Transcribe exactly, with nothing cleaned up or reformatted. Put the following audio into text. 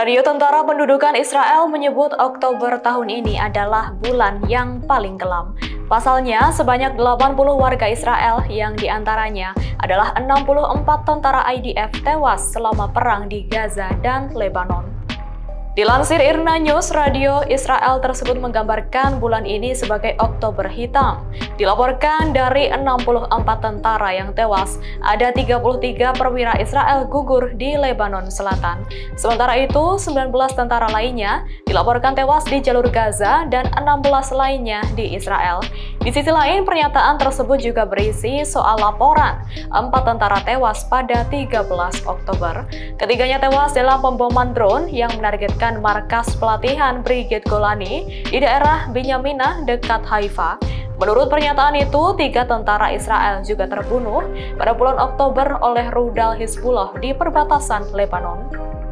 Radio Tentara Pendudukan Israel menyebut Oktober tahun ini adalah bulan yang paling kelam. Pasalnya, sebanyak delapan puluh warga Israel yang diantaranya adalah enam puluh empat tentara I D F tewas selama perang di Gaza dan Lebanon. Dilansir Irna News, radio Israel tersebut menggambarkan bulan ini sebagai Oktober hitam. Dilaporkan dari enam puluh empat tentara yang tewas, ada tiga puluh tiga perwira Israel gugur di Lebanon Selatan. Sementara itu, sembilan belas tentara lainnya dilaporkan tewas di jalur Gaza dan enam belas lainnya di Israel. Di sisi lain, pernyataan tersebut juga berisi soal laporan empat tentara tewas pada tiga belas Oktober. Ketiganya tewas dalam pemboman drone yang menargetkan markas pelatihan Brigade Golani di daerah Binyaminah dekat Haifa. Menurut pernyataan itu, tiga tentara Israel juga terbunuh pada bulan Oktober oleh rudal Hizbullah di perbatasan Lebanon.